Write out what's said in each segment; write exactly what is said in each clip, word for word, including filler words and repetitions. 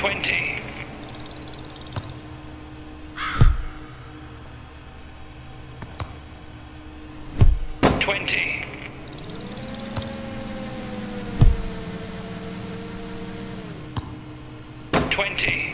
Twenty. Twenty. Twenty.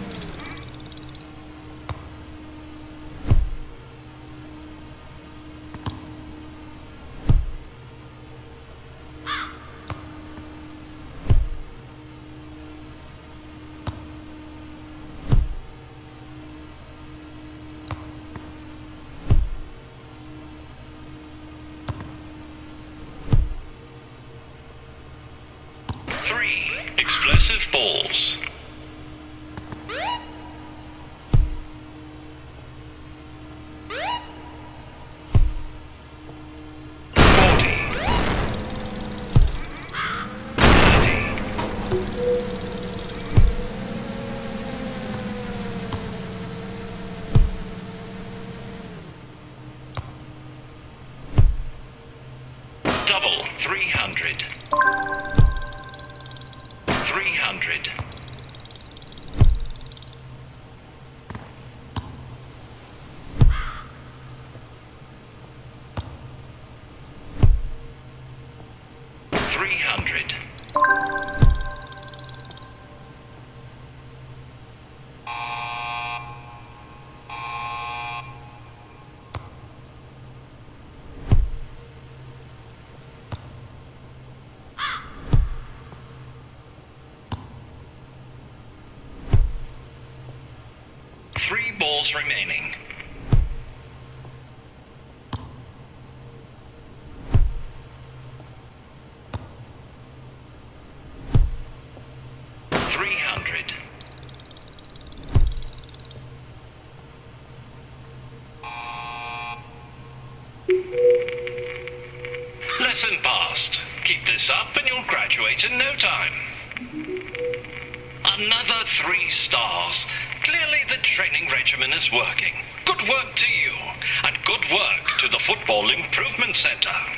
Three explosive balls. Forty. Thirty. Double three hundred. Three hundred. Three hundred. Three balls remaining. Three hundred. Lesson passed. Keep this up and you'll graduate in no time. Another three stars. Clearly the training regimen is working. Good work to you, and good work to the Football Improvement Centre.